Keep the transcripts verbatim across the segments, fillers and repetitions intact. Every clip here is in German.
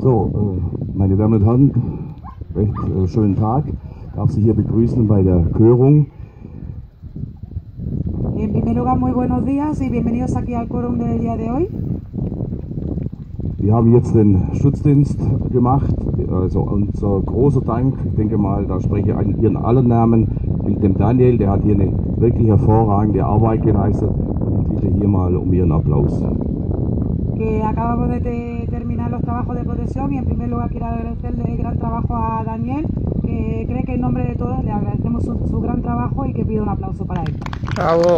So, meine Damen und Herren, recht äh, schönen Tag. Ich darf Sie hier begrüßen bei der Körung. En primer lugar, muy buenos días y bienvenidos aquí al quórum del día de hoy. Wir haben jetzt den Schutzdienst gemacht, also unser großer Dank, ich denke mal, da spreche ich in Ihren allen Namen, mit dem Daniel, der hat hier eine wirklich hervorragende Arbeit geleistet und ich bitte hier mal um Ihren Applaus. Que acabamos de te terminar los trabajos de protección y en primer lugar quiero agradecerle el gran trabajo a Daniel, que cree que en nombre de todos le agradecemos su, su gran trabajo y que pido un aplauso para él. Bravo.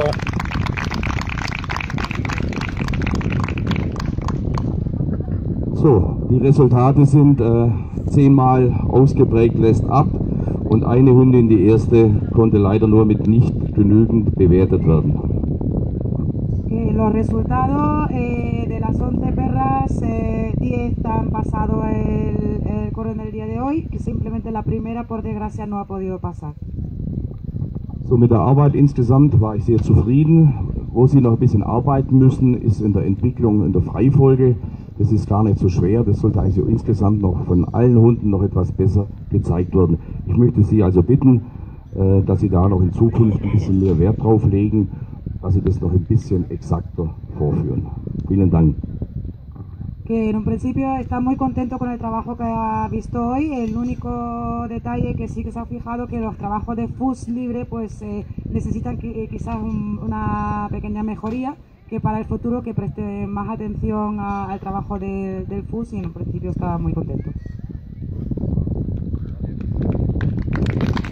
So, die Resultate sind äh, zehnmal ausgeprägt, lässt ab und eine Hündin, die erste, konnte leider nur mit nicht genügend bewertet werden. Que los resultados eh, de las once perras, eh, diez han pasado el, el quórum del día de hoy, que simplemente la primera por desgracia no ha podido pasar. So, mit der Arbeit insgesamt war ich sehr zufrieden. Wo Sie noch ein bisschen arbeiten müssen, ist in der Entwicklung, in der Freifolge. Das ist gar nicht so schwer, das sollte also insgesamt noch von allen Hunden noch etwas besser gezeigt werden. Ich möchte Sie also bitten, äh, dass Sie da noch in Zukunft ein bisschen mehr Wert drauf legen, dass Sie das noch ein bisschen exakter vorführen. Vielen Dank. Que en un principio está muy contento con el trabajo que ha visto hoy. El único detalle que sí que se ha fijado que los trabajos de F U S libre pues eh, necesitan que, quizás un, una pequeña mejoría, que para el futuro que preste más atención a, al trabajo de, del F U S y en un principio estaba muy contento.